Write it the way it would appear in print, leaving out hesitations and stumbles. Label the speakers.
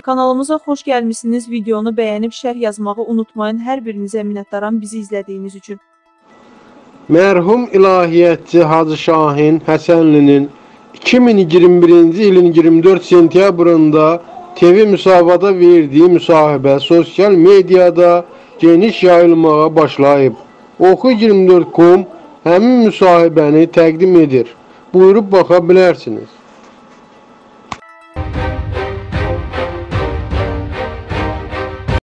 Speaker 1: Kanalımıza xoş gəlmişsiniz. Videonu bəyənib şərh yazmağı unutmayın. Hər birinizə minnətdaram bizi izlədiyiniz üçün.
Speaker 2: Mərhum ilahiyyatçı Hacı Şahin Həsənlinin 2021-ci ilin 24 sentyabrında TV müsahibada verdiyi müsahibə sosial mediada geniş yayılmağa başlayıb. Oxu24.com həmin müsahibəni təqdim edir. Buyurub baxa bilərsiniz.